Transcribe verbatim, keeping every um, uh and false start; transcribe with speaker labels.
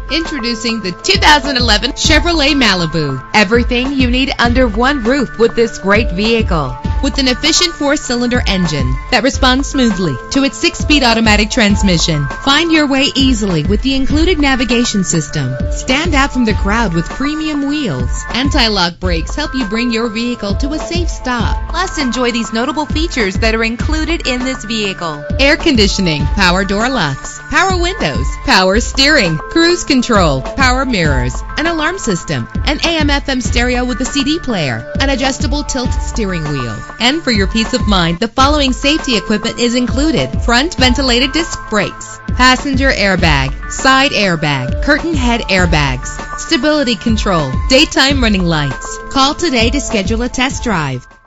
Speaker 1: Introducing the two thousand eleven Chevrolet Malibu. Everything you need under one roof with this great vehicle. With an efficient four-cylinder engine that responds smoothly to its six-speed automatic transmission. Find your way easily with the included navigation system. Stand out from the crowd with premium wheels. Anti-lock brakes help you bring your vehicle to a safe stop. Plus, enjoy these notable features that are included in this vehicle. Air conditioning, power door locks, power windows, power steering, cruise control, power mirrors, an alarm system, an A M F M stereo with a C D player, an adjustable tilt steering wheel. And for your peace of mind, the following safety equipment is included: front ventilated disc brakes, passenger airbag, side airbag, curtain head airbags, stability control, daytime running lights. Call today to schedule a test drive.